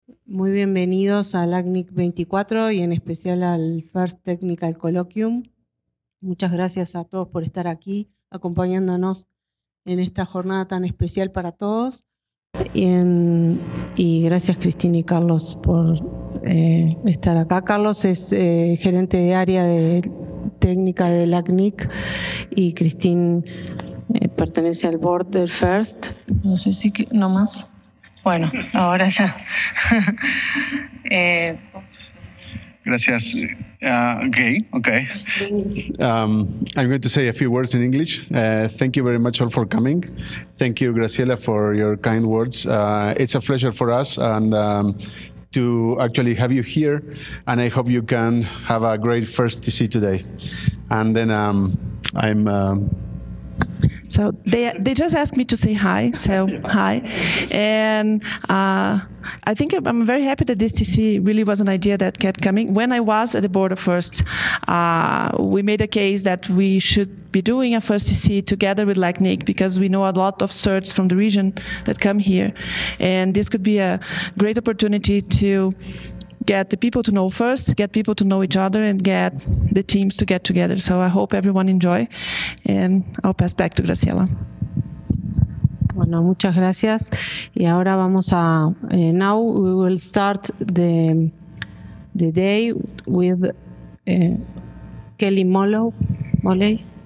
Muy bienvenidos al LACNIC 24 y en especial al First Technical Colloquium. Muchas gracias a todos por estar aquí acompañándonos en esta jornada tan especial para todos. Y gracias Cristina y Carlos por estar acá. Carlos es gerente de área de técnica de LACNIC y Cristina pertenece al board del First. No sé si no más. Bueno, ahora ya. Gracias. Okay. I'm going to say a few words in English. Thank you very much all for coming. Thank you, Graciela, for your kind words. It's a pleasure for us and to actually have you here. And I hope you can have a great first TC today. And then So they just asked me to say hi, so hi. And I think I'm very happy that this TC really was an idea that kept coming. When I was at the board of First, we made a case that we should be doing a First TC together with LACNIC because we know a lot of certs from the region that come here. And this could be a great opportunity to get the people to know First, get people to know each other, and get the teams to get together. So I hope everyone enjoy, and I'll pass back to Graciela. Bueno, muchas gracias. Y ahora vamos a, now we will start the day with Kelly Molley.